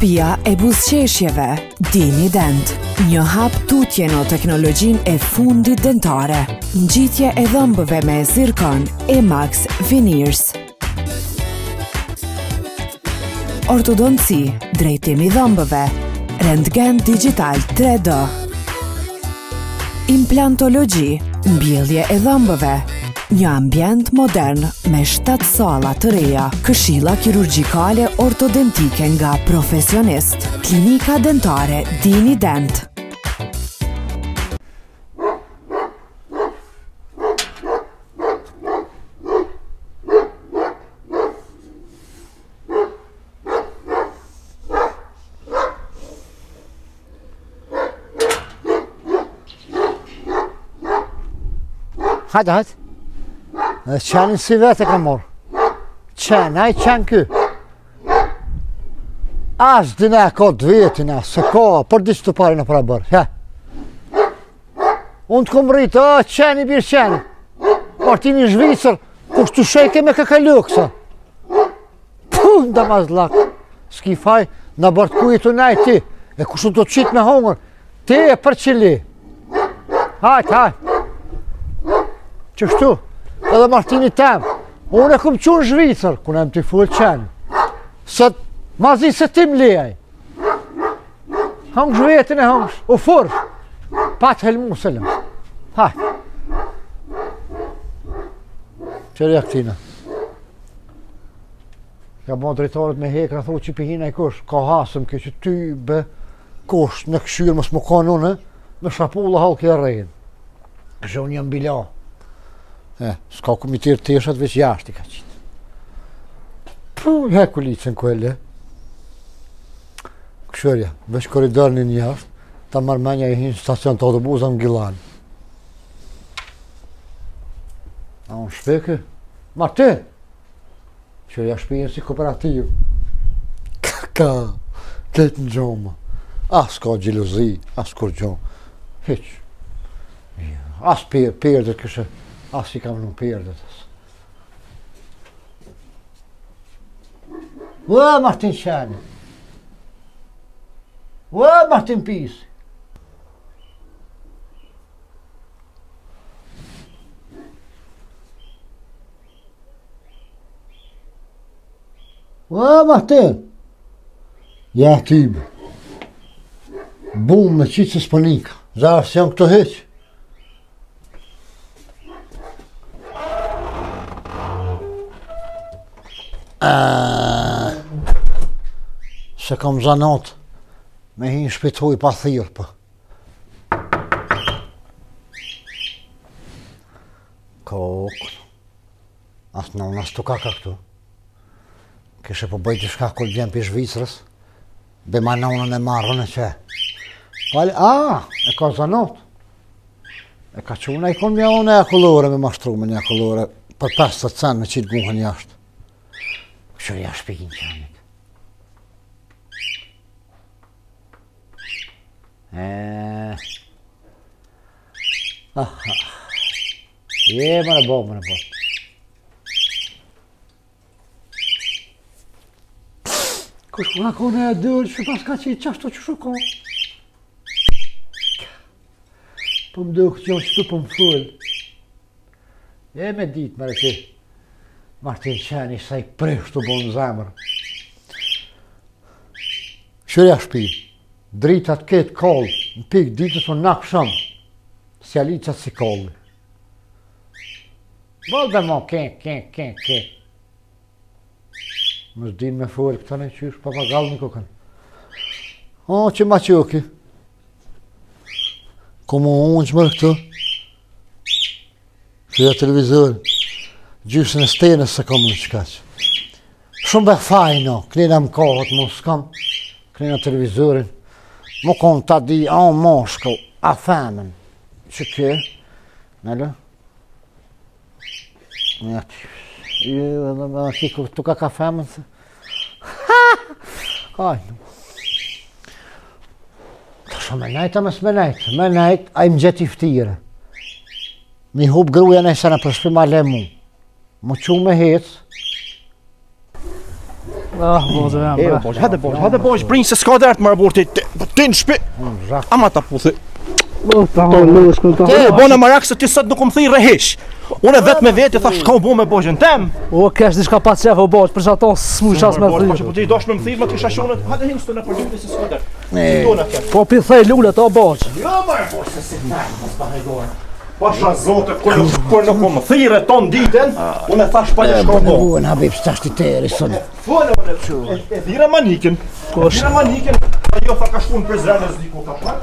Shtëpia e buzëqeshjeve, Dini Dent. Një hap tutje në teknologjinë e fundit dentare. Ngjitje e dhëmbëve me zirkon Emax Veneers. Ortodonci, drejtim i dhëmbëve. Rentgen digital 3D. Implantologji, mbjellje e dhëmbëve. Një ambient modern me 7 salla të reja, këshilla kirurgjikale ortodontike nga profesionist. Klinika dentare Dini Dent. Hajde. Qenin si vetë e ka morë. Hajë qenë kë. As dina ka 2 vjetin, se ka, për disë të pari në pra bërë. Unë të kom rritë, qeni birë qeni. Martini Zhvicër, kush të shejke me këkalu kësa. Puh, nda ma zlak. S'ki faj, në bërtë kujë të nej ti, e kush të qitë me hongër, ti e për qili. Hajde. Qështu? Edhe Martini tem, unë e këmë qunë Zhvicër, kënë e më t'i full qenë. Mazi se ti më lejaj. Hangë zhvetin e hangë, u furë, patë helmu sëllëm. Haj. Qërja këtina. Ka bon drejtarët me hekra, thoi që pihina i kush, ka hasëm kjo që ty be kush në këshyrë më s'mu kanë unë, me shapulla halë kja rejnë. Kështë unë jam bila. S'ka komitirë të eshat veç jashtë i ka qitë. Heku licën kuelle. Këshërja, veç koridorën një jashtë, ta marmenja i hinë stacion të autobusa në Gilan. A unë shpeke? Martin! Këshërja shpijen si kooperativ. Ka, këtë në gjomë. S'ka gjelozi, kur gjomë. Heq. As përdet kështë. As i kam në përdet. Martin qeni. Martin pisi. Martin. Ja tybe. Bum me qitë se s'panika. Zarë se janë këto heqë. Se kam zanat me hinë shpitoj pa thirë për. Kokë. Asë në unë asë të kaka këtu. Kështë po bëjti shka kërë vjen për Zhvicrës. Be ma në unën e marrën e që. Pali, e ka zanat. E ka quna i konë mja unë e akullore me mashtru me një akullore për 50 cent me qitë guhën jashtë. Këshërja shpikin qenit. Më në bo. Kush nga kone e dërë që pas ka që i qashto që shukon. Po më dërë këtë janë qëtu po më full. Me ditë mërë që Martin qeni sa i preshtu bo në zemër. Këshërja shpi, dritat ketë kollë, në pikë ditës o nakë shumë, si alicat si kollë. Bolë dhe mo, ke. Më s'din me full këta në qysh, papagallë në kukën. Që ma qëki. Komo unë që mërë këtu. Këshërja televizorë. Gjysën e stenës se kam në qëkaq. Shumë be fajno, kënina më kohët mu s'kam, kënina televizorin. Mu konë ta di, moshkull, a femen. Që kje? Nëllë? Tu ka femen se? Hajnë. Të shumë me nejtë, a me nejtë, a i më gjeti ftire. Mi hub gruja në i sene për shpima le mu. Më që me hecë. Ah, boże, hade boże, bring se skadert maar bort dit tinspit. Amata puthi. Bona marak se ti sot nuk më thirr rehish. Unë vetë me vetë thash shkau bo me bogjën tem. O, kesh diçka pa çef o boç, për çato smushas me thyrë. Po ti dosh me më thirr, më kisha shonë, hade hingstu në përgjithësi se skadert. Dona kë. Po pi thej lulet o boç. Jo mar bosh se mos pa hedor. Pasha zote, kur nuk më thirë ton ditën, unë thash pa shkau bo. Unë habib stash të teri sot. Fole unë e dhira manikin. Dhira manikin, ajo tha ka shkuën prezrenës diku ka.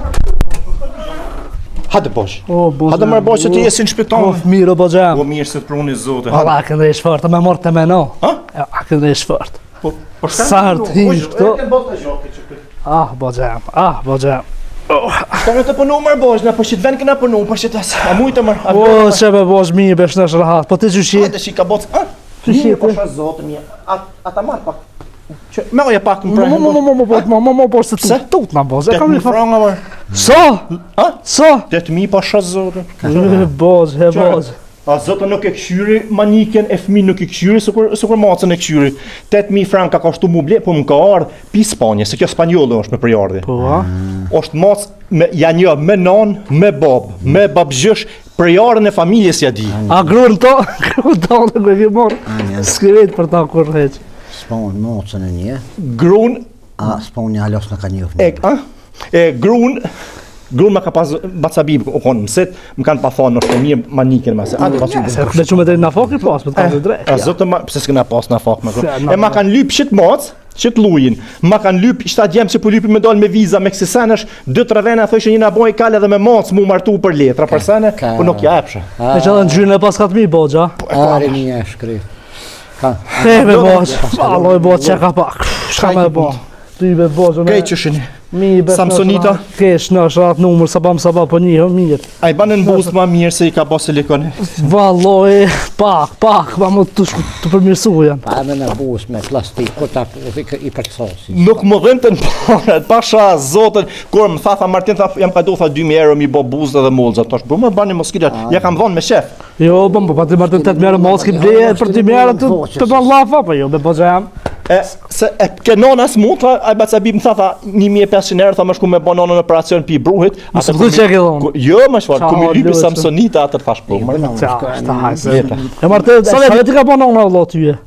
Hade bosh. O, boç. Hade mar bosh se ti je si në shpiton. O, mirë o boxhem. Po mirë se të pruni zote. Alla këndë e shfort, me morte me no. Ha? A këndë e shfort. Po Sart hish këto. Ah, boxhem. Ah, boxhem. Ka në të punu mar bosh, na po shit vend këna punu, po shit as. A mujtë mar. O, çe be boç mirë besh në rahat. Po ti çushi? Hade shi ka boc. Ah. Ti po zote mirë. Ata mar pak. Me oja pak më prehë. Mo po se të tut na boz. E kam një franga mar. So? Ha? So? 8.000 pasha zote. Boz, he boz. A zote nuk e këshyri maniken, e fmi nuk e këshyri, sukur macën e këshyri. 8.000 franka ka shtu mu ble, po më ka ardhë pi Spanje, se kjo spanjollë është me përjardhi. Po, a? Është macë janë një me nanë, me babë, me babëgjësh, përjardhën e familjes ja di. A grunë to në kërë morë, s'kërit për ta kur heq. Spawn macën e një. Grunë, A spawn një halos në ka njëfë. Grunë më ka pas bacabib o konë mësit, më kanë pa thonë është mirë maniken mëse. Se me që me drejt në fakë i pas, me të kanë drejt. A zotë ma, pëse s'këna pas në fakë me grunë. E ma kanë lypë shit macë, shit lujin. Ma kanë lypë, ishta gjemë që po lypë me dollë me viza me kësisenesh, 2-3 vena thëshë një naboj kale dhe me macë mu martu për letra për sene, po nuk ja epshë. E që dhe në gjynë e pas 4.000 boxha. Ari një e shkrit. Te me box, alloj box që ka pak, shka me box. Ty be box, Kej që shini. Mi be Samsonita. Kesh në shrat numër, sa po një, mirë. A i banë në boost ma mirë se i ka bo silikoni. Valloj, pak, ma më të përmirësu janë. Pa me në bus me plastik, ko ta i përsosi. Nuk më dhëmë të në paret, pasha zotën, kur më tha Martin, jam ka do tha 2.000 euro mi bo buzë dhe molza, tosh, bro më bani moskilat, ja kam dhonë me shef. Jo, pa ti Martin 8.000 euro moski bleje, për 2.000 euro të ban lafa, pa jo, be po që jam. Se ke nona s'mut, a i bacabib më tha 1.500 euro, tha më shku me bo nona në operacion pi bruhit. Mësë të që e ke dhonë? Jo, më shfarë, ku mi lypi Samsonita atër thash po. Qa, hajse. E Martin, sa vetë ti ka bo nona Allah tyje?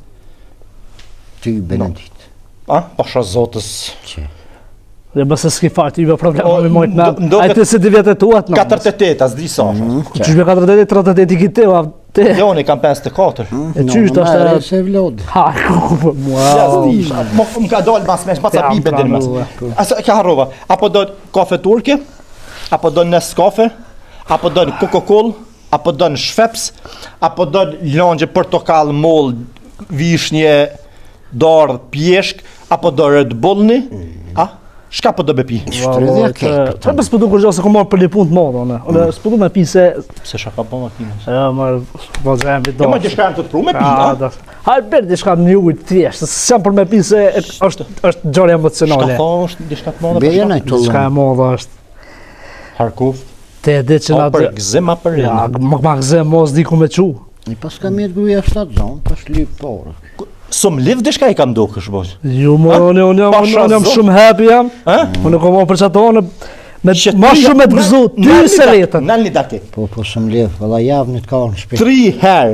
Ty Benedit. A, pasha zotës. Që? Dhe bëse s'ki farë ty be problema me mojtë me. A i të si di vjetë e tuat në? 48, as di sa. Qysh be 48, 38 i kite, te? Jo, në i kam 54. E qysh të Mare është... se vlod. Ha, ku, Ja, s'dish, më ka dollë mas mesh, baca bibe dhe në mas. Asa, ka harrova, apo do kafe turke, apo do Nescafe, apo do Coca-Cola, apo do Schweppes, apo do lëngje portokall, moll, vishnje, dardh, pjeshk, apo do Red Bullni, a? Shka po do be pi? Shtredhja kek. Qa për s'pëdu kur gjo se ku marrë për një punë të modë, one. One s'pëdu me pi se... Se shaka po makinës. Ja, marrë, po zhem i do. Jo, ma dishka në të pru me pi, a? Hajë bërë dishka në ujtë thjesht, se s'jam për me pi se është gjore emocionale. Shka tho është dishka të modë? Beje në i tullon. Shka e modë është. Harkuf. Te e di që O na... për gzim a për Ja, rinë. më gzem mos di ku me qu. I pas ka mjetë gruja 7 zonë, pas lyp porë. Sëm liv dishka i kam do kësh boj. Jo, unë jam shumë happy jam. Unë kom për qato, ma shumë me të gëzu, ty se retën. Nalë një daki. Po sëm liv, vëlla javë një të ka në shpit. 3 herë.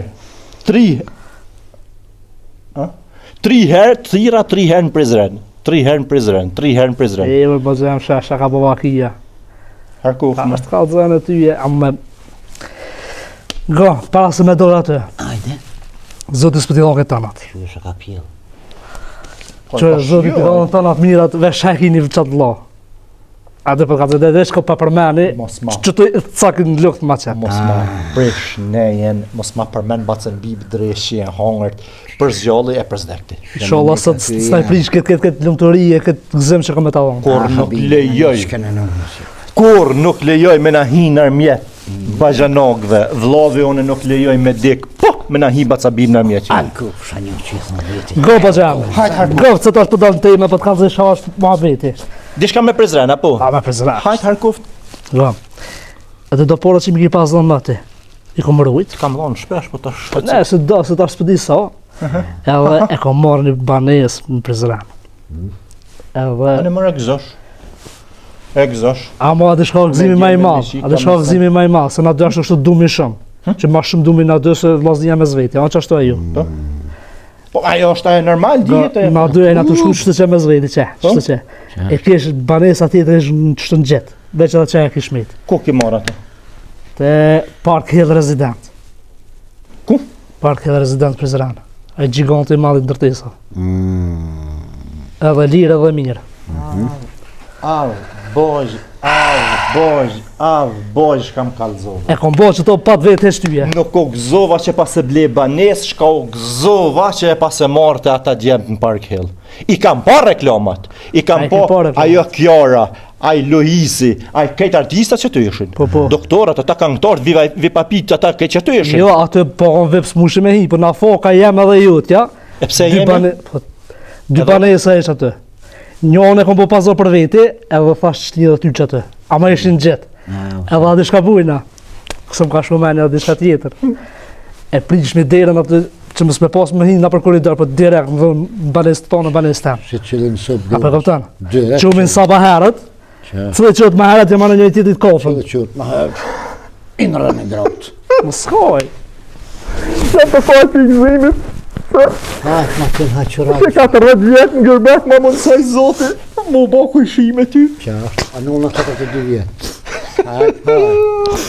3 herë, thira 3 herë në Prizren. 3 herë në Prizren, 3 herë në Prizren. E, më bëzëm shasha ka bëvakia. Harkuf. Ka është ka zënë e tyje, amë me... Go, para se me dore atë. Ajde. Zotis për t'i dhonë këtë tanat. Që është ka pjell. Që zotis t'i dhonë tanat mirat, vesh shakini vë qatë lo. A dhe për ka zë dhe shko për përmeni, që të cakin në lukt ma qep. Mos ma prish nejen, mos ma përmen bacën bibë dreshje, hangërt, për zgjalli e për zdekti. Sholla së të s'naj prish këtë lumëtorije, këtë gëzim që ka me ta dhonë. Kur nuk lejoj, Shkene në nësi. kur nuk lejoj me na hi nërmjet, bajanogve, vllavi one nuk lejoj me dik, po, me na hi bacabib nërmjet. Alku, fsha një qithë në veti. Go pa gjemë. Go, që të është për dalë në teme, për të kanë zë shash ma veti. Dishka me Prizren, apo? A me prezra. Hajt Harkuft. Go. E të do porët që mi ki pas dhënë më ti. I kom rrujt. Kam dhonë shpesh, po të Ne, se do, se ta shpëdi sa. Edhe e kom marrë një banes në Prizren. Edhe... Në mërë e gëzosh. Ama atë shka gëzimi ma i malë, se na dy ashtë është dumi shumë. Që ma shumë dumi na dy se vllaznia me zveti, a që ashtu e ju. Po ajo është ajo normal, dihet e... Na dy e na të shku qështë që me zveti, qështë që. E kesh banes atjetër ishë në qështë në gjetë, veç edhe që e kish mitë. Ku ki marrë atë? Te Park Hill Resident. Ku? Park Hill Resident Prizren. E gjiganti i madhi ndërtesa. Edhe lirë edhe mirë. Boj, kam kalzova. E kom bo që to pat vetë e shtyje. Nuk o gëzova që pas e ble banes, shka o gëzova që e pas e marrë të ata djemë në Park Hill. I kam pa reklamat, i kam pa ajo Kjara, aj Loisi, aj kejt artistat që të ishin. Doktorat, ata këngëtarët, vipapit, ata kejt që të ishin. Jo, atë po on vep smushi me hi, për na foka jem edhe jut, ja? E pse jemi? Dy banesa ish atë. Njone kom po pazor për veti, edhe thash qëti edhe ty që atë. Ama ishin gjetë. Edhe adi shka bujna. Kësëm ka shkumeni edhe shka tjetër. E prish me derën atë që mësme pas me hinë na për koridor, për direkt më dhënë banes të tonë, banes të temë. Si qëllin së A për këpëtan? Direkt. Qumin saba herët, cële qëtë ma herët, jema në njëj tjetit kofën. Qëllë qëtë ma herët. Inë rënë i gratë. Më skoj. Se për fati i gëzimit, Hajt ma të në haqërat. se 40 vjetë në gërbet, ma më nësaj zote, më bo kujshi me ty. Qartë. A në unë 42 vjetë. Hajt, hajt.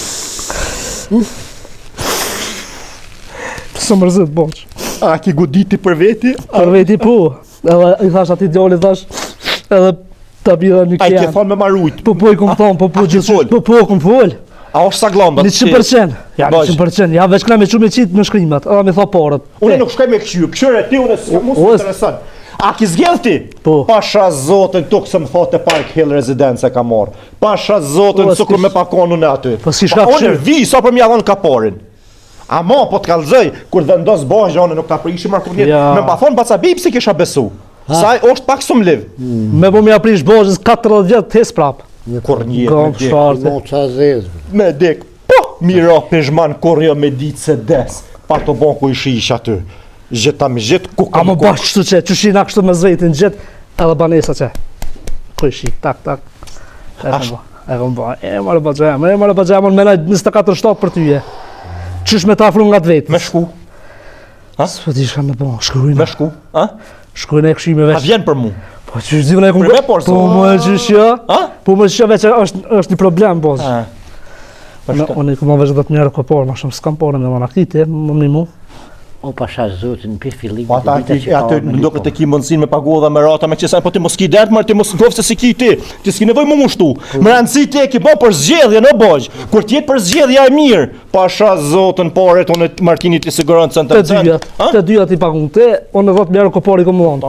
Së mërzit, boq. A ki goditi për veti? Për veti po. Edhe i thash ati djali, thash, edhe ta bida një A i ke kjenë. thonë me marujt? Po i kom thonë, po A ki gjithë fol? Po kom fol. A është sa glombat? 100%. Ja, Bajsh. 100%. Ja, veç këna me qumë e qitë në shkrimat, edhe me tha parët. Unë nuk shkoj me këshyr, këshyre ti unë s'ka mu O, s'intereson. A ki zgjell ti? Po. Pasha zotën tu kësë më thotë Park Hill Residence e ka marrë. Pasha zotën Po, sukur s'kish- me pakonu në aty. Po, si shka Unë këshyr. vi sa për mja dhënë kaporin. Ama po t'kallëzoj, kur vendos bajë anë nuk ta prishim marrë kur njët. Ja. Me pa thonë baca bip si kisha besu. Saj është pak sum liv. Me po mi aprish bojës 40 vjetë të hes prap. Kur njët Gom me dik. sharte. Mo qa zezë. Me dik. Po, mira peshman kur jo me ditë se des. Pa të bon ku ishi ish aty. Gjeta me gjetë ku A më bash kështu që, që shina kështu me zvetin gjetë, edhe banesa që. Kuj shi, tak. E kom ba, e marë ba gjemon, me najtë 24/7 për tyje. Qysh me ta afru nga të vetë. Me shku. Së di shka me ba, shkrujnë. Me shku. A? Shkrujnë e këshime A veç. vjen për mu? Po qysh zivën e kom Për me por, Po më e qysh jo. A? Po më qysh jo veç është një problem, boz. A. Unë i këma veç 10 njerë këpër, ma shumë s'kam porë me mana këtite, më një mu. O pasha zotin, për fillim. Po ata aty ndoket e ki mundësin me pagu dhe me rata me qësaj, po ti mos ki dert, ti mos ngofë se si ki ti. Ti s'ki nevoj më mushtu. Më rëndësi ti e ki bo për zgjedhje në bojë. Kur t'jetë për zgjedhja e mirë, pasha zotën pare të unë Martini ti siguron cent Të e cent. dyjat, të dyjat i pagun te, unë 10 njerë këpër i kom më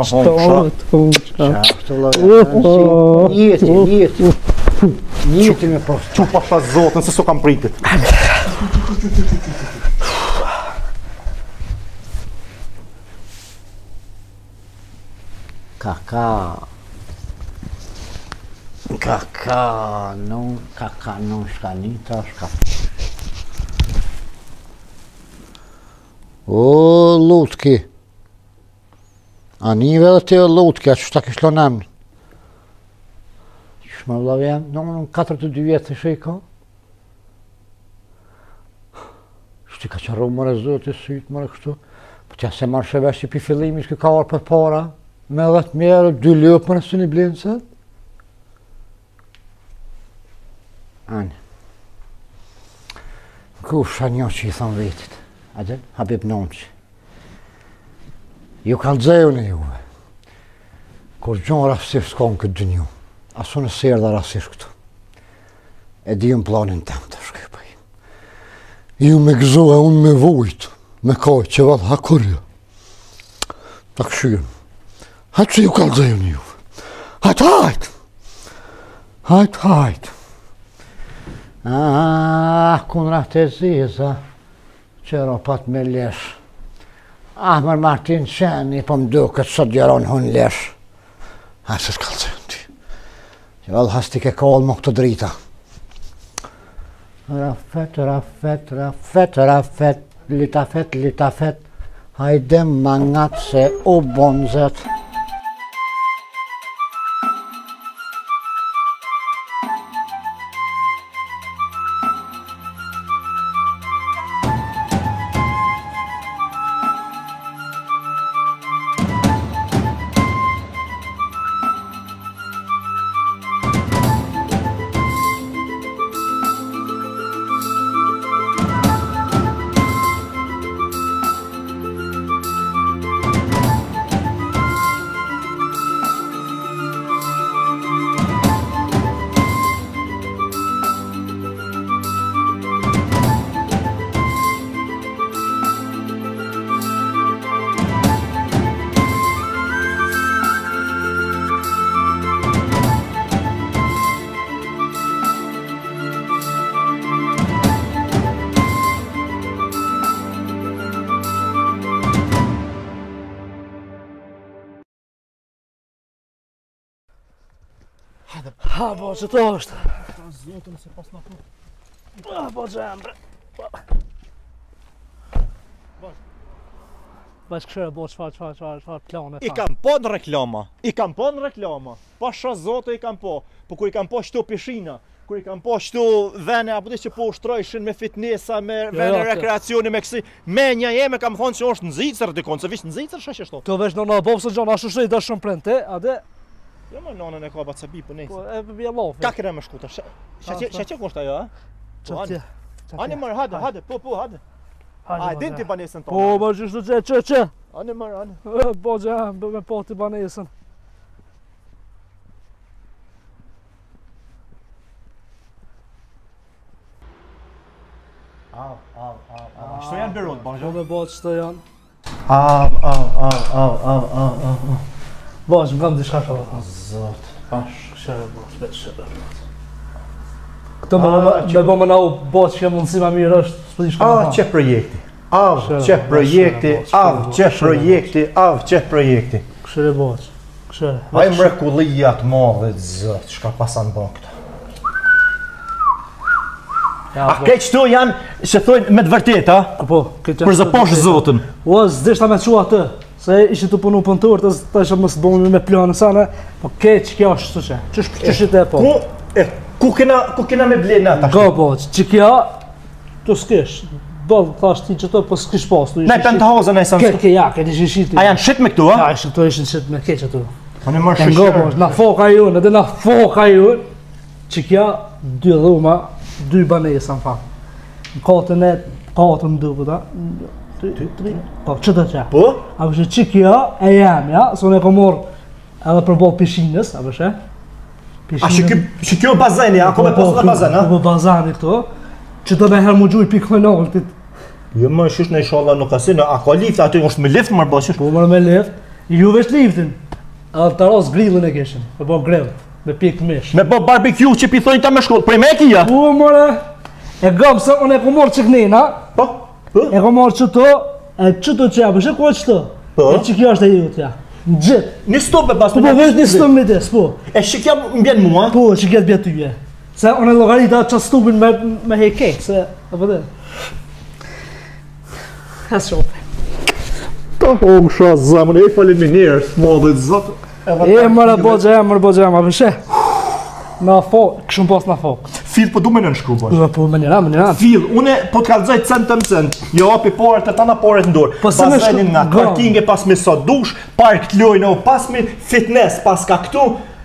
Njëti me postë. Qu pasha zotën se so kam pritit. Kaka, non shkanita, shka. O, lutki. A nive dhe te lutki, a që shta kishlo nëmën? Shma vla vjen, në 42 vjetë të shejka? Shti ka qarru mëre zotë, sytë mëre kështu. Po tja se marrë shëvesh që pi fillimi shkë ka orë për para, me 10 mjerë, 2 lëpë mëre së një blinë sëtë. Anë. Ku shë një që i thonë vetit, adel, Habib Nonqi. Ju kalëzëju në juve. Kur gjonë rasisht s'ka në këtë dënju, asu në serë dhe rasisht këtu. E di në planin tem të shkëpaj. Ju me gëzohe, unë me vujtë, me kaj që vadë hakurja. Ta këshyrën. Hajtë që ju kalëzëju në juve. Hajtë! Hajtë! Kun rahte ziza, qëro pat me lesh. Ahmer Martin qeni, po më duket sot gjeron hun lesh. Se s'kallëzën ti. Që vallë hasti ke kollë më këtë drita. Rafet, litafet. Hajde mangat se u bonzet. Ha, Boże, to është. Zotën se pas na po. Boże, embre. Bash këshire, Boże, çfarë plane. I kam po në reklama. Pasha zote i kam po. Po kur i kam po shtu pishina, kur i kam po shtu vene, apo që po ushtrojshin me fitnesa, me vene rekreacioni, me kësi. Me një jeme kam thonë që është në Zvicër dikon, se vish në Zvicër shasheshto. To vesh në bobsë gjona, ashtu shtë i dhe shumë prente, ade? Jo më nonën e ka bacabi për nejse. Po, e bja lofi. Ka kërë me shkuta, shaqe kështë ajo, Qatje. Ani mërë, hade, po, hade. A, din ti banesën tonë. Po, më gjithë që. Ani mërë, ani. Boże, me po ti banesën. Shto janë birot, Po me Boże, shto janë. Au. Boże, më kam dishka shumë. Zot, pash. Këshire, Boże, veç shire. Këto me bo më na u Boże që mundësi ma mirë është, s'po di shka më thamë. Që projekti. Këshire, Boże, këshire. Aj mrekullijat madhe, zot, shka pasan bo këta. A keq këtu janë, që thojnë me të vërtet, a? Po, për zëposh zotën. O, s'deshta me qua atë, se ishi të punu pëntur, të isha mësë bëmë me planë sana, po keq kjo është të që, qësh të e po. Ku kena me blenë ata? Ka po, që kja, të s'kesh, do të thash ti që të, po s'kish pas, tu ishi shit. Ne pentahozën e sa Ke ja, ke ishi shit. A janë shit me këtu, a? Ja, ishi këtu ishin shit me keq atë. Po në mërë Nga po, na foka ju, edhe na foka ju, që kja, 2 dhuma, 2 banesa në fakt. Në katën e, katën duke ta, 3, po, që të që? Po? A përshë që kjo e jam, ja, se unë e ko morë edhe për bol pishinës, a përshë? A që kjo bazeni, a ko me posë dhe bazen, a? Po bazeni këto, që të me herë mu gjuj pikë me naltit. Jo më shush në ishala nuk asinë, a ka lift, aty është me lift mërë bëshush? Po mërë me lift, ju vesh liftin, edhe të ras grillën e keshin, me bo grill, me pikë mish. Me bo barbecue që pi thonjë ta me shkollë, prej me kia? Po mërë, e gëmë se unë e ko morë që kënina, e ko marrë qëto, e qëto që ja, përshë ko qëto, e që kjo është e ju t'ja, në gjithë. Një stop e pas Po vesh një stop me tes, po. E që kja mbjen mua? Po, që kjo t'bja tyje. Se unë e logarita që stupin me hejkej, se, e përde. Hes shope. Ta hongë shra zamën, e faleminirë, s'madhe zotë. E mërë bogja, a përshë. Na fok, këshëm pas na fok. Fill, po du me në nëshkru, bërë. Po më njëra. Fill, une po t'kallëzaj cent, jo api porët e tana porët ndorë. Bazenin nga parkinge pas me sot dush, park t'lojnë, pas me fitness, pas ka këtu.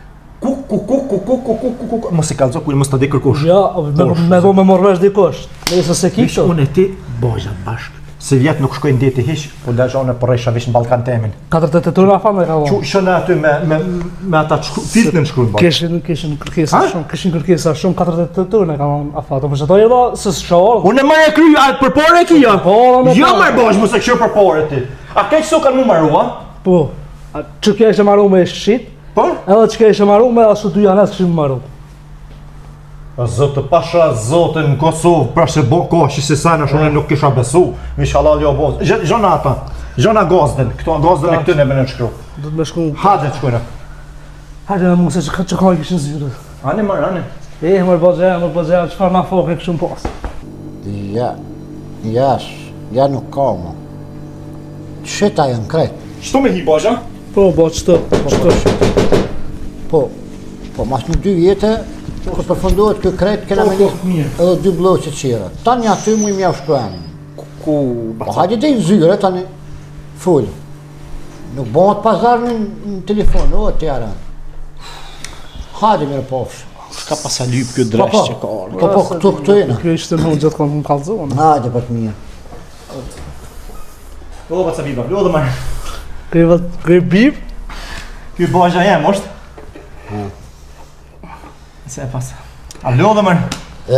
Mos i kallëzo, mos t'a di kërkush. Ja, me do me morvesh dikush. Nëse se ki këto. Une ti, bojja bashkë. Se vjetë nuk shkojnë deti hish, po lejone për rejsha vish në Balkan temin. 48 ura fanë e ka vonë. Shone aty me ata filtën në shkrunë bajtë. Kishin kërkesa shumë, 48 ura e ka vonë afato. Për që to edhe se s'shohë. Unë e marrë e kry, për pore e kia? Jo marrë bojsh, mu se këshur për pore ti. A keq so kanë mu marrua? Po, që kja ishe marru me ishë shqit, edhe që kja ishe marru me ashtu 2 janes këshim marru. Zotë pasha zotë në Kosovë, pra se bo kohë që si sajnë është unë nuk kisha besu, mi shalal jo bozë. Zhona ata, zhona gazden, këto gazden e këtë nebe në shkru. Do të me shku... Hajde të shkujnë. Hajde me muse që ka i kishin zyrë. Ani mërë, ani. Mërë bëgja, qëfar na fokë e këshum pas? Ja nuk ka mu. Sheta janë krejt. Shtu me hi Bozha? Po, qëto. Po, mas në 2 vjetë, kur përfundohet kjo krejt, kena me një edhe 2 bloqe qira. Tani aty mu i mja shkruani. Ku? Po, hajde dhe i zyre tani, full. Nuk bëhet pazar në telefon, o, tjera. Hajde mirë pofsh. Ka pasa lyp kjo dresh që ka orë. Po, këtu jena. Kjo ishte në gjithë kënë më kalzonë. Hajde për të mirë. O, baca biba, lodhe marë. Kjo bib? Kjo Bozha jem, është? Se e pasa. A lodhe marë.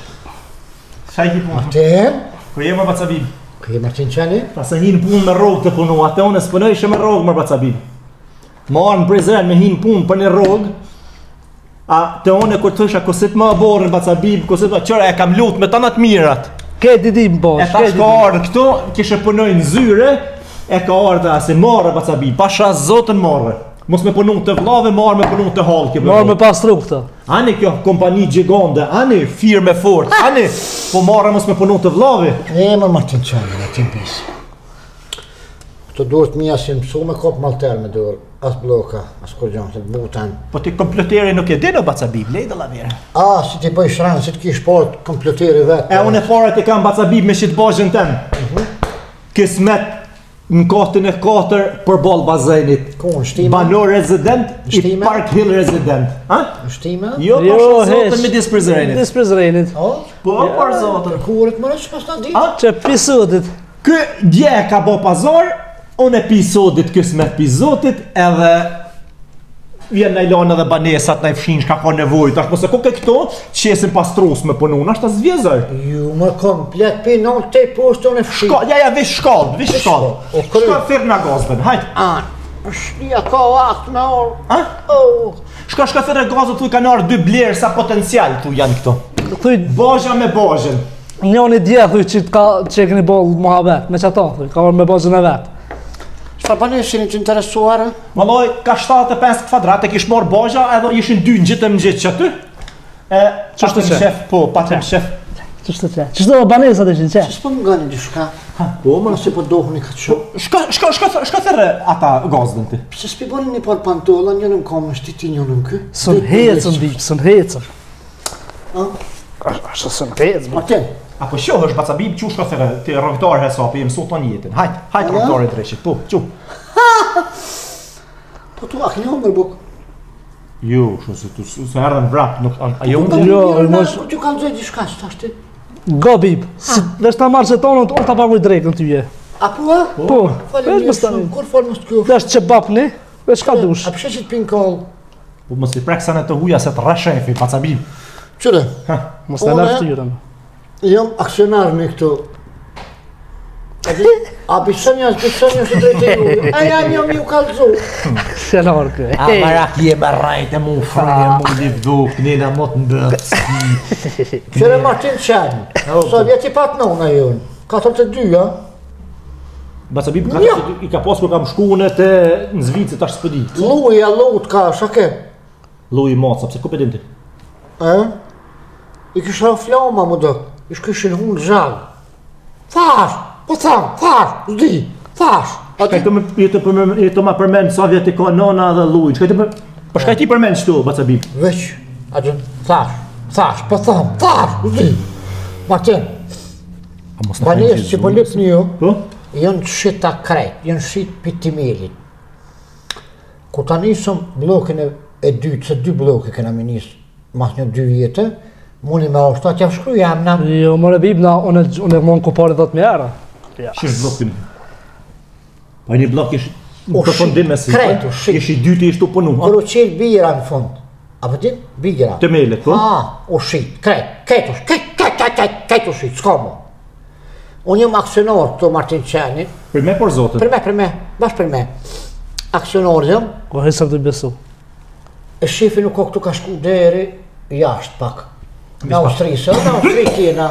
Shaj ki punë. Martin? Kër jemë baca bib. Kërë Martin qeni? Ta se hinë punë me rogë të punu, atë unë së punoj ishe me rogë mërë baca bib. Marë në Prizren me hinë punë për një rogë. A të unë e kur të isha kësit më aborën baca bib, kësit më qëra e kam lutë me tanat mirat. Ke didi më bosh, E ta shka ardhë këto, kishe punoj në zyre, e ka ardhë asë marë baca bib, pasha zotën marë. Mos me punu të vlave, marë me punu të halke. Marë me pastru këta. Ani kjo kompani gjigande, ani firme fort, ani po marë mos me punu të vlave. E mërë Martin qeni, Martin pisë. Këto duhet mija si mësu me kopë malter me dorë. As bloka, as kur gjonë, se të buten. Po ti kompleteri nuk e di në baca bib, lejde la vere. A, si ti bëj shranë, si të kish port kompleteri vetë. E unë e fare ti kam baca bib me shqit bajën temë. Kismet në kohtin e 4 për bol bazenit. Ku, në shtime? Banor rezident, i Shtime? Park Hill rezident. Ha? Në shtime? Jo, pasha zotën me disë Prizrenit. Disë Prizrenit. O, Po, për zotën. kurit më rëqë pas ta di? A? Që pisudit. Kë dje ka bo pazar, unë episodit kësmet epizotit edhe vjen në ilon edhe banesat në i fshin shka ka nevojt, ashtë mëse kuke këto qesin pastrus me punu, në ashtë të zvjezër. Ju më komplet për në te poshtë unë e fshi. Ja, vish shkallë, vish shkallë. O, kërë. Shka thirë nga gazben, hajt. Shlia ka aktë me orë. Ha? O, Shka thirë e gazet thuj kanë arë 2 blerë sa potencial thu janë këto. Thuj, Bozha me bozhen. njën i dje, thuj që e këni bolë muhabet, me që ta, thuj, ka orë me bozën e vetë. Shfar baneshin që interesuarë? Mëlloj, ka 75 kvadrate, kish marë bozha edhe ishin 2 në gjithë më gjithë që ty. Qështë që? Shef, po, patëm shef. Qështë të që? Qështë do banesat ishin që? Që s'po më nga një dishka? Po, më Nëse po dohni këtë shumë. Shka thërë ata gazdën ti? Pse s'pi boni një par pantolla, njënëm kam në shtiti, njënëm kë? Sën hecën, bip, sën hecën. A? Ashtë sën hecën. Martin, Apo shoh është baca bib, qu shka thërë, ti rëngtar hesapi, mësu të një jetin. Hajt rëngtarit reshit, po, qu. po tu akë një omër buk. Jo, se erdhen vrap, nuk, a jo Po më jo, Jo, po t'ju kanë zëjt dishka, që t'ashti? Go, bip. Dhe shta marrë që tonë, unë ta paguj drejkën tyje. A po a? Po, Falem veç një më stani. shumë, kur falem së kjo? Dhe është që bapni, veç ka dush. A pëshe që t'pin kall? Po mos i preksan e të huja se të rrashefi, baca bib. Qyre, Mos të Unë- naftyrën. jam aksionar me këtu. A bisonja së drejtë e ju. A janë jam ju kalzu. Se larë kë. A marak je me rajt e mu frejë, mu livduk, njëna mot në bëtëski. Qyre Martin qenë. Sa vjeti pat nëna jonë. 42, a? Baca bib, Jo. i ka pas kur kam shkune të në Zvicë, tash s'pëdi. Luja, lut ka, shake. Luj moca, pse ku pëdin ti? I kisha flama më do. Ish kishin hunë zhagë. Thash, po thamë, thash, zdi, thash. Shka i të ma përmend sa vjet i ka nona dhe luj. Për shka i ti përmend qëtu, baca bib? Veç, atë thash, po thamë, thash, zdi. Martin, banes që po lip një jo, Po? janë shita krejt, janë shit pitimelit. Kur ta nisëm blokin e dytë, se 2 bloke kena me nisë, mas një 2 vjetë, muni me ashtu, atja shkru jam na. Jo, more bip, na, unë e mon kupari 10 era. Shish blokin. Pa një blok ish O, në përfundim me si. krejt, o, shit. Ish i dyti ishtu punu. Kërë qelë bira në fund. A pëtin? Bira. Të melet, po? O shit, krejt o shit, s'ka mu. Unë jam aksionar këto Martin Qeni, Për me për zotët. për me, bash për me. Aksionar jam, Ko hesëm të besu. e shefi nuk ka këtu ka shku deri jashtë pak. Në Austri, se në Austri kjena.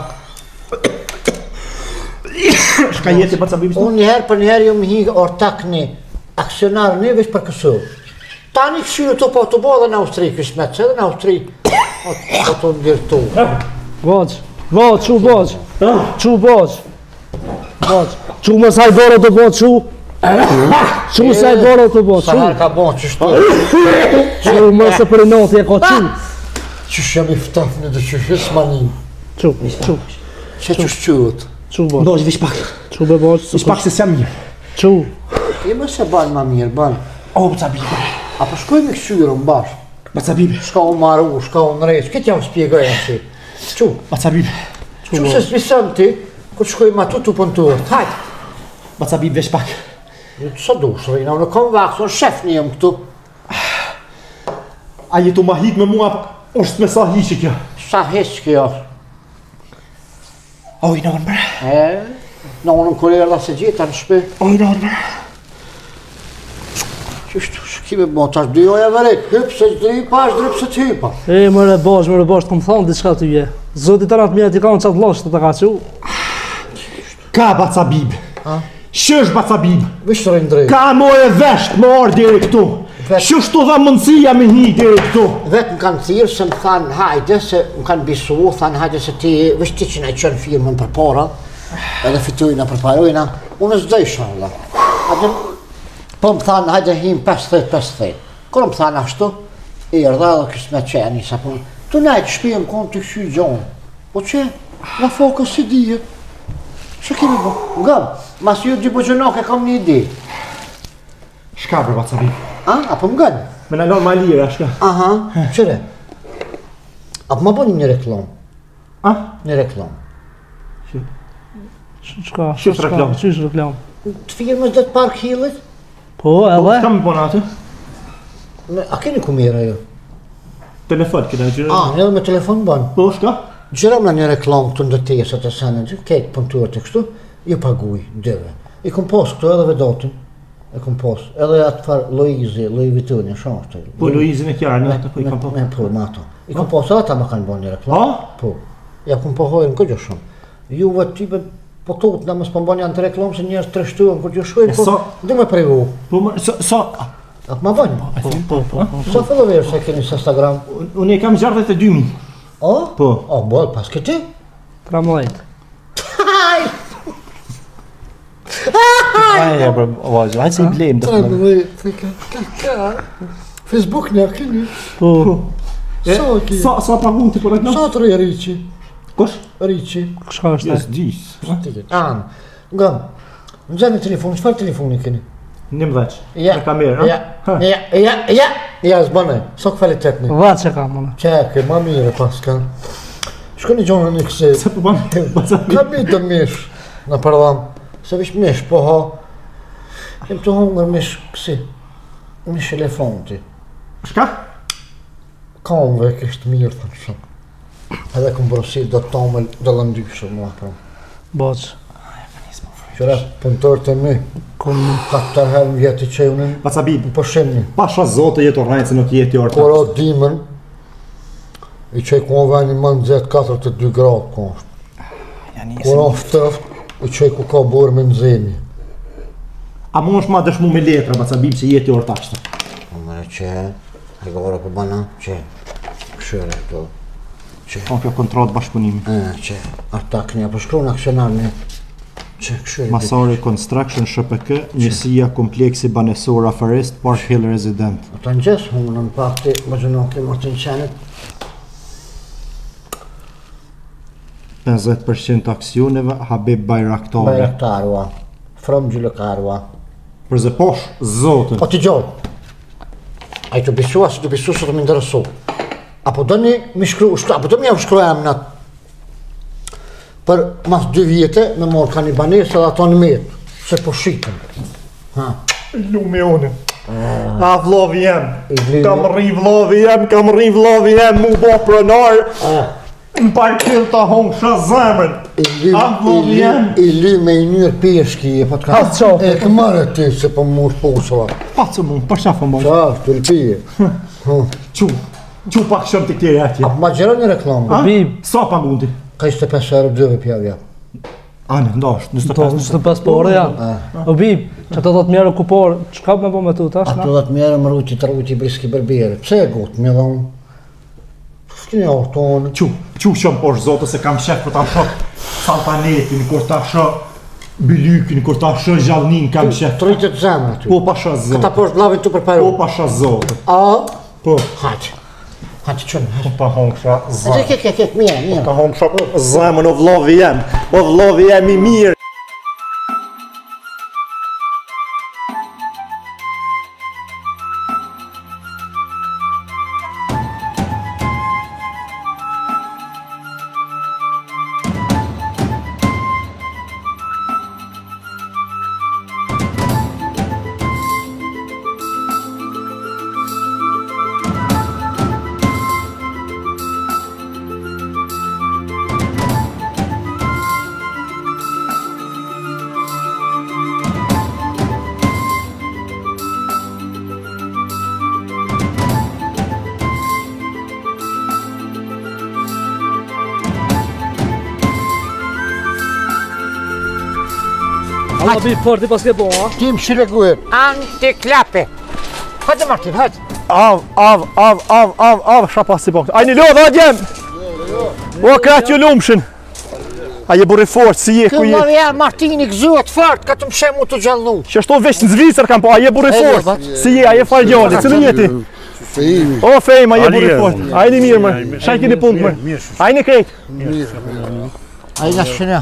Shka jeti baca bib? Unë njëherë për njëherë jam hi ortak një aksionar një veç për kësu. Tani këshirë të po të bo dhe në Austri këshmet, se dhe në Austri o të ndërtu. Boq, boq, qu boq. Qu boq. Boq. Qu më saj boro të boq qu. Që sa e bora të bo, Sa herë ka bon që shtu. që më se për e natë e ka që. Që jam i ftafni dhe që shes manin. Që Që shqyët. bo. Ndosh vish pak. Që be bo, Vish pak se sem mirë. që. I më se banë ma mirë, banë. O, baca bibe. Apo shkojmë i këshyrën bashkë. Baca bibe. Shka unë maru, shka unë rejtë, këtë jam spjegoj si. Që? Baca bibe. Që se s'bisëm ti, këtë shkojmë atu të pëntuar. Hajtë. Baca bibe vish pak. Sa dush, Rina, unë kom vakë, unë shef një jem këtu. A jetu ma hik me mua, është me sa hiqë kjo. Sa heqë kjo. Oj, në bre. Në unë në kërë erda se gjitha në shpe. Oj, në bre. Qështu, shkime bo, tash dy oja vërek, hypë se t'dripa, është dripë se t'hypa. Mëre bash, të më thonë diçka të je. Zotit të natë mija t'i ka në qatë lashtë të ka që. Ka baca bibe. Shësh baca bibe. Vishë rindrejt. Ka mo e vesht më orë diri këtu. Shështu dha mundësia me një diri këtu. Vetë më kanë thirë se më thanë hajde, se më kanë bisu, thanë hajde se ti, vështë ti që na i qënë firmën për para, edhe fitujna për parojna, unë s'dejshë Allah. Po më thanë hajde him 50-50. Kërë më thanë ashtu, i erdha dhe kështë me qeni, sa punë. Tu najtë shpijem konë të këshy gjonë. Po që, nga fokës si dhije. Që kemi bo? Ngëm, mas ju dy bëgjënoke kam një ide. Shka bre baca bibe. Apo më gënë? Me në lonë ma lirë, shka. Aha, qëre? Apo më bëni një reklam? Një reklam. Qka? Qysh reklam? Qysh reklam? Të firmës dhe të park hillit? Po, edhe? Shka me bona atë? A keni kumira jo? Telefon, këta gjyrë. Edhe me telefon banë. Po, shka? Gjëram në një reklam të ndëtesat e senet, kejtë pëntuar të kështu, ju paguj, dëve. I kom pos këtu edhe vedotin, e kom pos, edhe atë farë Loizi, Louis Vuitton, shumë të. Po, Loizin e kjarë, një atë po i kam po. Me po, me ato. I kom pos, edhe ata më kanë bo një reklam. Po, ja kom pohojnë këtë shumë. Juve type po tot në mësë pëmbon janë të reklam, se njerës të rështuën këtë ju shkojnë, po, du me pregu. Po, sa... Atë ma bëjnë? Po. Sa follower se keni së Instagram? Unë e kam 62.000. Po. Bol, pas këti? 13. Aja, bro, vazhë, hajtë se i blejmë dhe Ka. Facebook një keni. Po. Sa pagun të për e Sa të rejë Rici? Kosh? Rici. Shka është Jes, dis. Anë. Ngëm, në gjeni telefon, qëfar telefoni keni? 11. Ja. Me kamerë, Ja, zbanaj. So kvalitetni. Vatë që kam, mëna. Qeke, ma mire pas ka. Shko një gjonë një kësi. Se po banë, baca Ka mi të mish në përdam. Se vish mish, po ha. Jem të hongër mish kësi. Mish elefanti. Shka? Kam ve kështë mirë, thënë shumë. Edhe këm brosit do të tomel do lëndyshë, mua pra. Baqë. Qëra punëtor të mi, ka të tërherë në vjetë i qejunin, Baca bibe. në përshimni. Pasha zote jetë orajnë se nuk jetë i orta. Kora dimën, i qej ku në veni më nëzet 42 gradë ku është. Kora ftëft, i qej ku ka burë me nëzemi. A mu është ma dëshmu me letra, baca bibe, se jetë i orta ashtë. O mëre që, e ka vore për bana, që, këshyre këto. Po kjo kontratë bashkëpunimi. Që, arta kënja, për shkru në aksionarni. Që, këshyre. Masari Construction SHPK, njësia kompleksi banesor afarist, Park Hill Resident. Ata në gjesë, hungë në pakti, më gjënoki Martin Qenit. 50% aksioneve, Habib Bajraktari. Bajraktarua, from Gjylëkarua. Për zë posh, zotën. O t'i gjallë. A i të bisua, si të bisu, së të më interesu. Apo do një mi shkru, apo do një shkru e emnat. Për mas 2 vjetë, me morë ka një banesë edhe ato në metë, se po shqitën. Lume une. A vlovi jem. Kam Kam rri vlovi jem, mu bo pronar. Në parkil të hongë shë zemrën. I ly me i njërë peshki, e po t'ka... E të marë ti, se po mu shposova. Pa që mu, për shafë më. Qa, të lpije. Qu pak shumë të këtiri atje. Apo ma gjera një reklamë. Bib. Sa pa gundi? Ka 25 euro dëve pjavja. Anë, ndasht, 25 por, ja. O Bib, që të 10.000 kupor, që ka me po me tu tash, Ato 10.000 më rruti të rruti briski berbere. Pse e gotë me dhonë? S'kini ortonë. Qu shumë posh zotë se kam shef për ta shok saltanetin, kur ta shok Bylykin kur ta shoh gjallnin kam shef. Tritet zemra aty. Po pasha zot. Këta poshtë lavin tu për Po parë. pasha zot. A? Po. Hajde. Hajde çon. Po pa hongsha zot. Ke, mirë. Ka hongsha zemën o vllavi jam. O vllavi jam I mirë. Alla blir party pas ke bo, ha? Tim shreguar. Antiklape. Hajde Martin, hajde. Av, shapa si bakt. Ajni lodh, adjem! O, krat ju lumshin. A je buri fort, si je ku je? Këllë vjen Martini gëzuat fort, ka të mshem u të gjallnu. Që shto veç në Zvicër kam po, a je buri fort. Si je, a je falgjali, cilë jeti? Fejimi. O, fejma, a je buri fort. Ajni mirë më, shajki një punë më. Ajni krejt. Ajna shënja.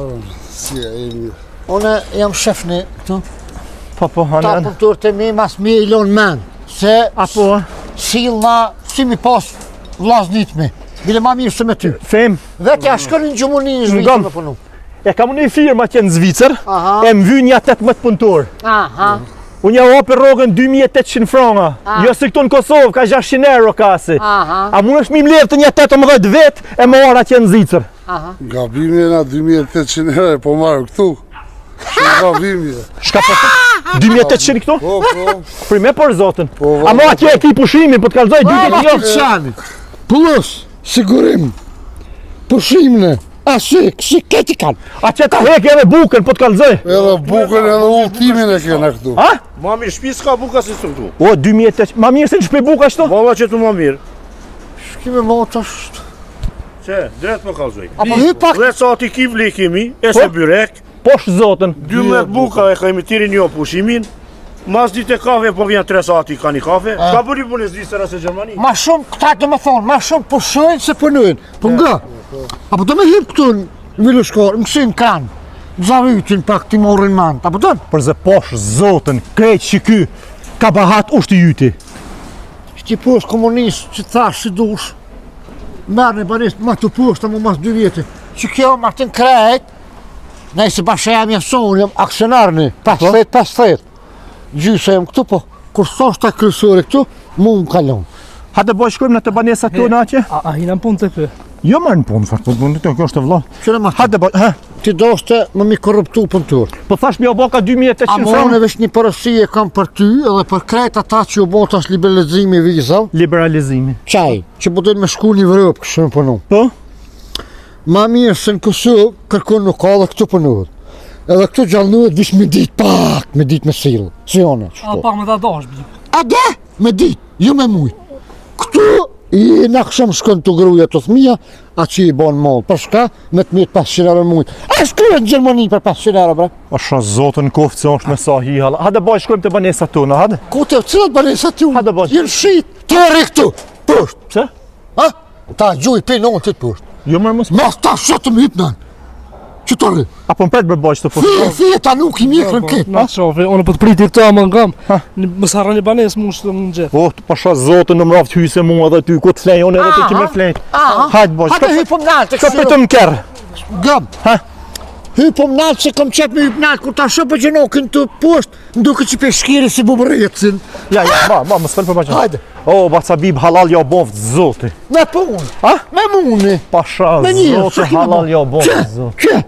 Si e mirë. Une jam shefni këtu. Po, Ta hanen. puntur të mi mas mi I lon men. Se Apo, sil na si mi pas vlaznit mi. Bile ma mirë se me ty. fejm. Vetja shkërin gjumuni në Zvicër Ngam. me punu. E kam unë një firma që në Zvicër, Aha. e më vy një 18 punëtor. Aha. Unë ja opi rogën 2800 franga. Jo si këtu në Kosovë, ka 600 euro kasi. Aha. A mund është mi mlevë të një 18 vetë e më ora që në Zvicër. Aha. Gabimi e na 2800 euro, po marrë këtu. Gabimi e. Shka po 2800 këtu? Po. Prime për zotën. Po, A mo atje e ki pushimin, po të kalzoj 2 ditë jo. Qani. Plus, sigurim. Pushimne. A si këti kanë. A që ta hek edhe bukën, po të kalzoj. Edhe bukën edhe ultimin e kena këtu. Ha? Ma mirë, shpi s'ka buka si së këtu. O, 2800, ma mirë se në shpe buka shto? Valla që tu ma mirë. Shkime mot është. Që, drejt më kalzoj. Apo hy pak. 10 sati ki vli kemi, e se byrek, Posh zotën. 12 buka e kemi tirin një pushimin, mas ditë e kafe, po vjen 3 sati ka një kafe. Shka bëri punë Zvicër ose Gjermani? Ma shumë këta të më thonë, ma shumë pushojnë se punojnë. Po nga. Apo do me hip këtu në Vilushkor, mësin kanë. Zavytin pak ti morin mand. Apo do? Përze posh zotën, krejt që ky, ka bahat ushtë i jyti. Shti poshtë komunist që thash si dush. Merë në banist ma të poshtë, ama mas 2 vjetë. Që kjo Martin krejt, nëjse bashe jam jason, jam aksionarni, 50-50. Gjyse jam këtu, po, kur sosh ta kryesori këtu, mu më kalon. Hajde boj shkojmë në të banesat tona atje? A hina në punë të kë? Jo më në punë, fakt, po punë të kjo është e vëlla. Qëre Martin, Hajde boj, ha? ti doshte më mi korruptu punëtur. Po thash mi o boka 2800 A franka. unë veç një porosie kam për ty edhe për krejt ata që u bon tash liberalizimi vizav, Liberalizimi. qaj, që po dojnë me shku një Evropë kështë në punu. Po? Ma mirë se në Kosovë kërkon nuk ka dhe këtu punohet. Edhe këtu gjallënohet vish me dit pak, me dit me silë, si jone. A pak me ta dash, bi. A de, me dit, jo me mujt. Këtu i në këshëm shkën të gruja të thmija, a që i bon mollë, për shka me të mjetë 500 euro mujt. A shkërë në Gjermani për 500 euro, bre? A shra zotën koftë se është me sa hi hala. Hajde boj shkojmë të banesat tona, hajde. Ku të cilat banesa ty unë? Hajde boj. Jenë shit, të eri këtu, pësht. Pse? Ha? Ta gjuj pinë unë të të pësht. Jo mërë mos. Mas ta shotëm hypnan. Që të rri? Apo më pret bër boj të po. Fije ta nuk i mjekrën këtë. Na shofi, unë po të priti këta më ngam. Mos harroni banes më shtë më gjet. Po, të pasha zotën në mraft hyse mua edhe ty ku të flej, unë edhe ty që me flej. Hajde boj. Hajde hypëm nalë të Shko kështu. pëtëm kerë. Gëm. Ha? Hypëm nalë që kom qep me hyp nalë, kur ta shë për gjenokin të poshtë, nduke që peshkiri si bubërecin. Ja, më s'fel për baqen. Hajde. O, baca bib halal jo boft zoti. Me punë. Ha? Me muni. Pasha Me njërë, zoti që kime halal bo? jo boft zoti. Që?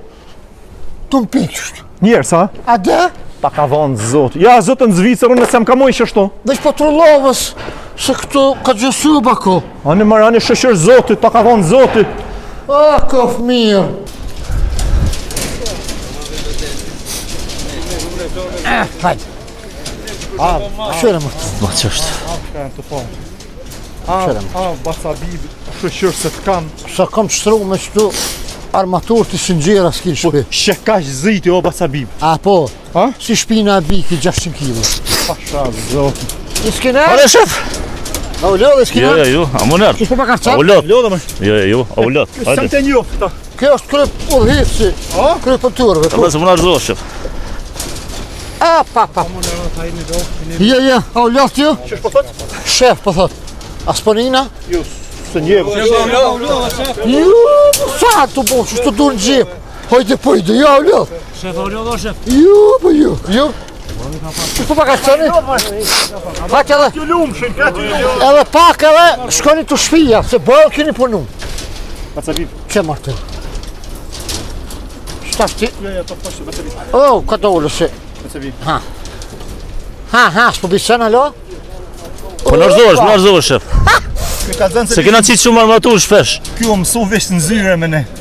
Të më pikësht. Njerë sa? A de? Ta ka vonë zoti. Ja, zotën Zvicër, unë nëse më ka moj shështu. Veç po të rullovës, se këtu ka gjësu bako. Ani mërë, ani shëshër zoti, ta ka vonë zoti. A, kof mirë. Hajde. Shëre më të bëtë që është. A, baca bib, shëshër se të kanë. Sa kam shtru me qëtu Armatur të singjera s'kin shpi. Shekash ziti o Basabib. A po, Ha? si shpina e biki 600 kg. Pasha zot. I s'kine? Ale shef! A u lodhe s'kine? Jo, amoner. Që po pa ka A qëtë? ullot. Lodha më. Jo, a ullot. Sa Hajde. të njoft këta. Kjo është kryp udhëhitësi. Kryp për turve. Ka mësë më nërëzohë, shef. A, pa. Ja, a u lodh t'ju? Ç'është po thot? Shef, po thot. Asponina? Jo, së njeh. Ju, sa të bo, që të dur në gjep. Hojde, pojde, ja u lodh. Shef, o lodho, shef. Ju, po ju. Që po pa ka qëni? Pak edhe, Ju lumshin, ka ti lumshin. edhe pak edhe shkoni të shpija, se bërë keni punu. Basabib. Që Martin? Shtafti? Jo, po thosh Basabib. Oh, ka dole se. Basabib. Ha, s'po bisën alo? Po nërëzohë, shef. Ky ka thënë Se kena qitë shumë armatur shpesh. ky o mësu vesh në zyre me ne.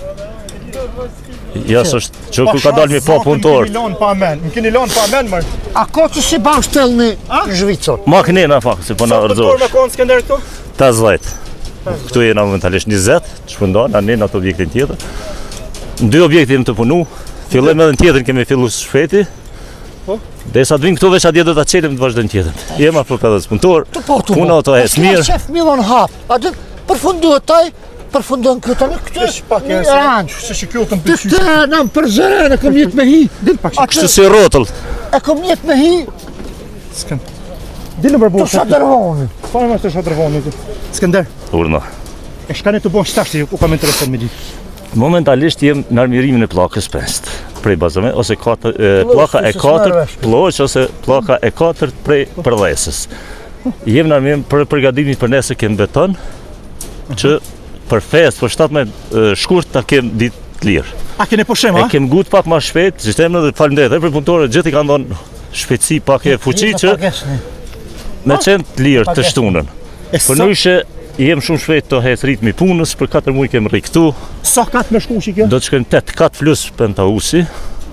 Ja, s'është që ku ka dalë mi po punëtor. Më keni lënë pa amen. Më keni lënë pa amen, më. A ko që si banë shtelni në Zhvicor? Ma kënena fakt, se po Punëtor me nërëzohë. konë Skënder këtu? 80. Këtu jena momentalisht 20, që pëndon, anë në atë objektin tjetër. Në 2 objekte jem të punu, fillojmë edhe në tjetër kemi fillu së shpeti. Dhe sa të vinë këtu veç atje do të qelim të vazhdojnë tjetër. Jema për pedës punëtor, puna ato e mirë. Shef Milon hap, a dhe përfunduhet taj, përfunduhet këtë tani këtë. Ish pak e ranç. Se që kjo të më Të pëlqy. të nam për zërën, e kom jetë me hi. Kështu si rotëll. E kom jetë me hi, S'kan. Dilë më të bërë. shadërvoni. Po më të shadërvoni ti. Skënder, Urna. e shkani të bësh tash u kam intereson me ditë. Momentalisht jem në armirimin e plakës 5 prej bazame, ose plaka e 4 ploq, ose plaka e 4 prej përdhesës. Jem në armirim për përgatimin për nesër kem beton, që për fest, për 17 shkurt ta kem ditë të lirë. A keni po shem, E ha? kem gut pak ma shpejt, sistemën dhe falimderit edhe për punëtorët gjithë i kanë dhënë shpejtësi pak e fuqi që me qenë të lirë të shtunën. E Për nëshe jem shumë shpejt të hes ritmi punës, për 4 muaj kem rri këtu, sa kat me shku që kjo? do të shkojmë 8 kat plus pentausi.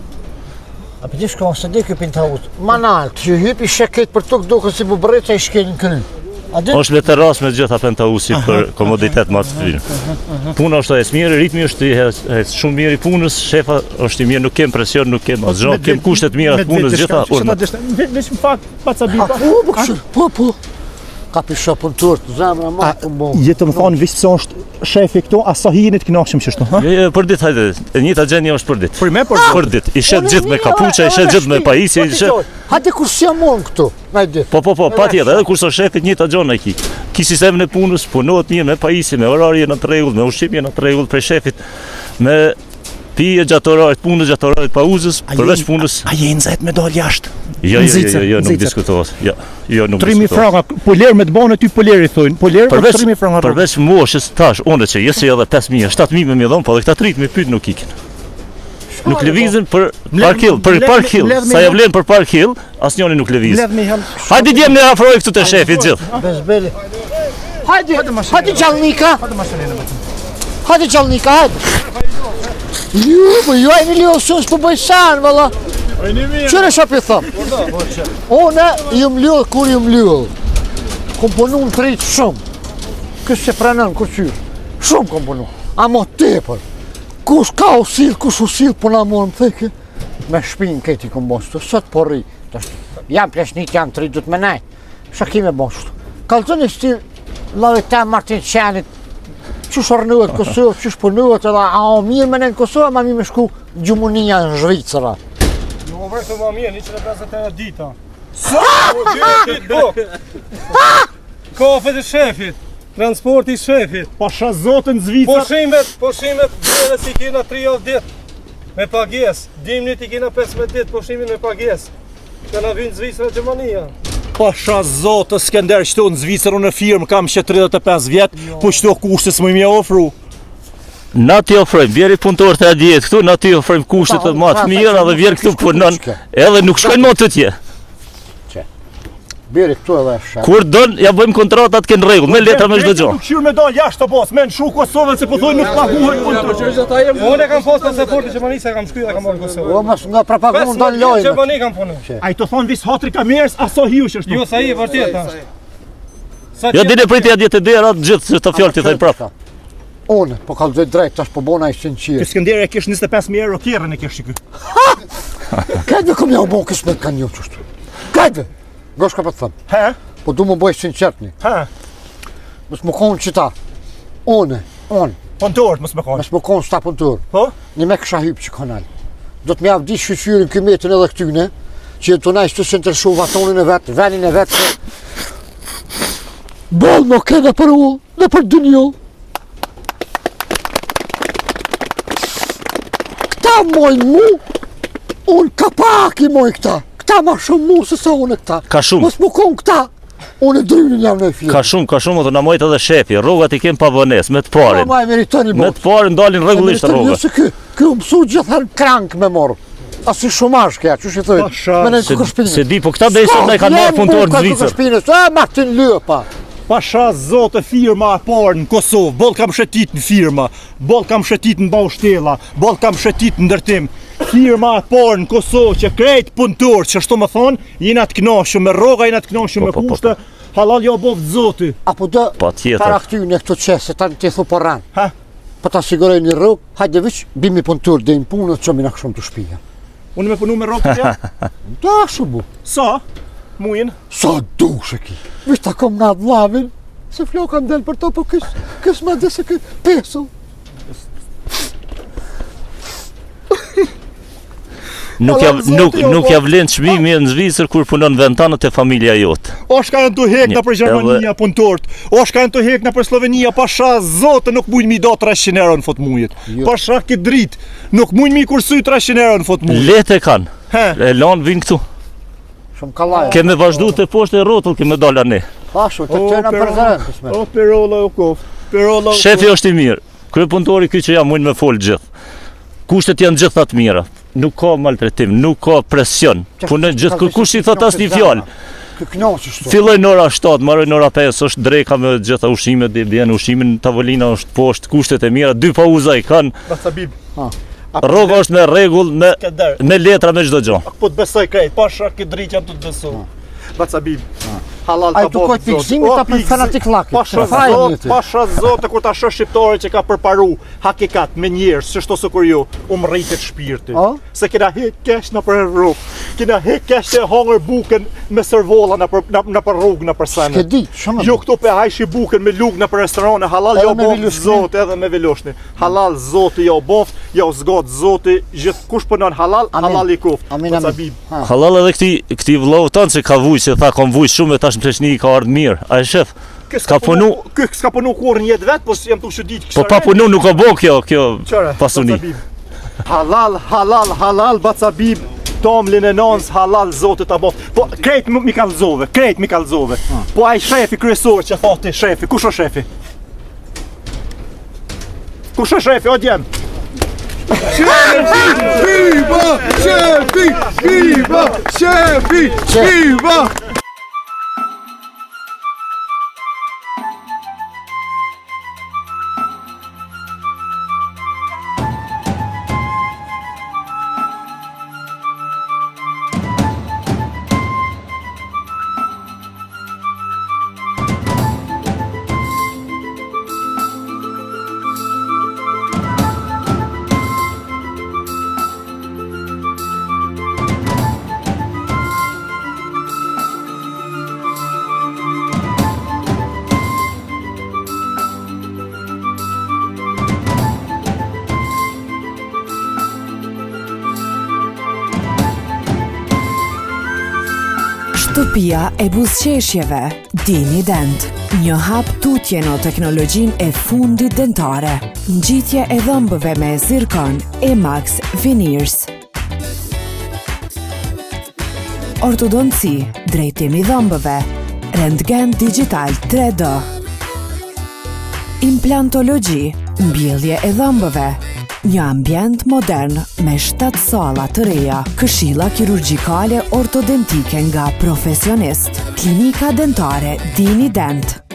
A për di shkon se di kjo pintaut. Manalt, që hypi sheket për tukë duke si bubreca i shkelin kry. A di? Është letë ras me gjitha pentausi për komoditet më të fyrin. Puna është e mirë, ritmi është shumë mirë i punës, shefa është i mirë, nuk kem presion, nuk kem asgjë, kem kushtet mira të punës gjitha urna. Veç më fakt, Basabib. Po. Ka pisha punëtor të zemra ma të mbo. Jetë më thonë veç pse është shefi këtu, a sa hijeni të kënaqshëm që ashtu, ha? Jo, për ditë hajde, e njëjta gjendje është për ditë. Për me, Për ditë, i shet gjithë me kapuça, i shet gjithë me pajisje, i shet. Hajde kur si jamon këtu, me dit. Po, pa tjetër, edhe kur so shefit njëta gjona e ki. Ki sistemin e punës, punohet mirë me pajisje, me orarje në të rregull, me ushqimje në të rregull prej shefit, me pije gjatë orarit punës, gjatë orarit pauzës, përveç punës. A je nxehtë me dal jashtë? Jo, nuk diskutohet. Jo, nuk 3000 diskutohet. franga, po lerë me të bane ty po lerë i thojnë. Po lerë për 3000 franga. Përveç moshës tash, unë që jesë edhe 5000, 7000 me dhon, po edhe këta 3000 pyet nuk ikin. Nuk lëvizin për Park Hill, për Park Hill. Sa ja vlen për Park Hill, asnjëri nuk lëviz. Ledh me hel. Hajde djem ne afroj këtu te shefi gjithë. Bezbeli. Hajde gjallnika. Hajde gjallnika, hajde. Ju e një ljohë s'po bëj sanë, valla. Qëre shapi thëmë? One, jëm ljohë kur jëm ljohë. Kom punu në të rritë shumë. Kësë se pranën, kërqyrë. Shumë kom punu. A mo tepër. Kush ka usil, kush usil, po na morë më theke. Me shpinë këti kom bështu, sot po rri. Jam pleshnit, jam të rritë, du të me najtë. Shaki me bështu. Kalëzën e stil, lavit ta Martin Qenit, qësh ornuhet Kosovë, qësh punuhet edhe a o mirë me në Kosovë, ma mi me shku Gjumunia në Zhvicëra. Jo, vërë ma mirë, 158 dita. Kafet e shefit, transporti i shefit. Pasha zotën Zvicër. Poshimet, dheve si kena 3 javë dit me pages. Dimnit i kena 15 dit, poshimin me pages. Këna vynë Zvicra e Gjermania. Pasha zotë Skënder qëto në Zvicër unë në firmë kam që 35 vjetë, po qëto kushtet s'më mja ofru. Na ti ofrojmë, vjeri punëtor të adjet këtu, na ti ofrojmë kushtet të matë mira dhe vjerë këtu punon, edhe nuk shkojnë më të tje. Biri këtu edhe fshat. Kur don, ja bëjmë kontratat kënë rregull, me letra me çdo gjë. Nuk qyrë me dal jashtë të bos, me në shu Kosovën se po thojnë nuk paguhet punëtor. Unë e kam pas pasaporti Gjermanisë, e kam shkruar e kam marrë Kosovë. O, mas nga propagun dal lojnë. Gjermani kam punu. A i të thonë vis hatri kamerës, aso hiu që është. Jo, sa i vërtet. Jo, dine priti adjet e dera, gjithë që të fjallë ti thaj prapë. Unë, po kallëzoj drejt, tash po bona i sinqirë. Skënderi e kish 25.000 euro kjerën e kish ky. Kajve kom ja u bon kismet ka një qështu. Kajve! Goshka pa të thëmë. He? Po du më bëj sinqertni. He? Mësë më konë qita. Unë. Punëtor, mësë më konë. Mësë më konë s'ta punëtor. Po? Një me kësha hypë që kanal. Do të mjavë di shqyqyrin këmetin edhe këtyne, që jetë të najsë të se ndërshu vatonin e vetë, venin e vetë. Bolë më kene për u, dhe për dënjo. Këta mojnë mu, unë kapak i mojnë këta. Këta ma shumë mu se sa unë e këta. Ka shumë. Mësë më konë këta, unë e drynin jam në e firë. Ka shumë, o të na mojtë edhe shefi, rrogat i kem pavones, me të parin. Ma e meritoni Me të parin dalin rregullisht rrogat. Se kë u mësu gjithar krank me morë. Asi shumash kja, që shi thëjtë? Se di, po këta besëm ne kanë marrë punëtor në Zvicër. Martin Lëpa. Pasha zotë firma e parë në Kosovë, boll kam shetit në firma, boll kam shetit në baushtella, boll kam shetit në ndërtim. Firma e parë në Kosovë që krejt punëtor, që shto më thonë, jena të knashëm me rroga, jena të knashëm me kushte, halal jo bovë zoti. Apo dë, para këtyne këto qese, ta në të thu për ranë. Ha? Po ta siguroj një rrugë, hajde vëq, bimi punëtor dhe në punët që mina këshëm të shpija. Unë me punu me rrugë të tja? Da, shumë. Sa? Mujin? Sa du shëki. Vishë ta kom nga dhavin, se flo kam del për to, po kësë ma dhe se këtë peso. Nuk ja vlen çmimi në Zvicër kur punon ventanët e familja jote. O shkajnë të hek në për Gjermania punëtort, o shkajnë të hek në për Slovenia, pasha zote nuk mujnë mi do 300 euro në fot mujet. Pasha këtë dritë, nuk mujnë mi kursuj 300 euro në fot mujet. Lete kanë, e lanë vinë këtu. Shumë kalaj. Keme vazhdu të poshtë e rotull, keme dola ne. Pashu, të tjena për zërën. O, Perola u koftë, Perola u koftë. Shefi është i mirë, kryepunëtori ky që jam mujnë me folë gjithë. Kushtet janë gjitha të mira, nuk ka maltretim, nuk ka presion. Punën gjithë, kush i thot asnjë fjalë. Filloj në ora 7, marroj në ora 5, është dreka me gjitha ushimet, dhe bjen ushimin, tavolina është poshtë, kushtet e mira, 2 pauza i kanë. Rroga është me rregull, me letra, me çdo gjë. Po të besoj krejt, pasha këtë dritë jam të të besoj. Bacabib, halal të botë zotë. Pikëzimit ta për fanatik lakit. Pasha zotë, kur ta shoh shqiptore që ka përparu hakikat me njerës, që shto së kur ju, rritet shpirti. Se kena hek kesh në për rrugë, kena hek kesh e hangër buken me servolla në për rrugë në për sene. Shkedi, shumë. Jo këto pe hajshi buken me lugë në për restorane, halal jo boft zotë edhe me veloshni. Halal zotë jo boft, jo zgot zotë, gjithë kush pënon halal, halal i koft. Halal edhe këti vllovë tanë që ka vuj, që tha kom vuj shumë e tash në Pleshni ka ardhë mirë. A e shef? S'ka punu kur një jetë vetë, po jam të ushu ditë. Po pa punu nuk ka bo kjo pasuni. Halal, Bacabib, tomlin e nons, halal, zote të bof. Po krejt mi kalzove, Po ai shefi kryesor që thati shefi, kush o shefi? Kush o shefi, o djem? Shefi! Shtëpia e buzëqeshjeve, Dini Dent. Një hap tutje në teknologjin e fundit dentare. Ngjitje e dhëmbëve me zirkon Emax Veneers. Ortodonci, drejtim i dhëmbëve. Rentgen digital 3D. Implantologji, mbjellje e dhëmbëve. Një ambient modern me 7 salla të reja, këshilla kirurgjikale ortodentike nga profesionist. Klinika dentare Dini Dent.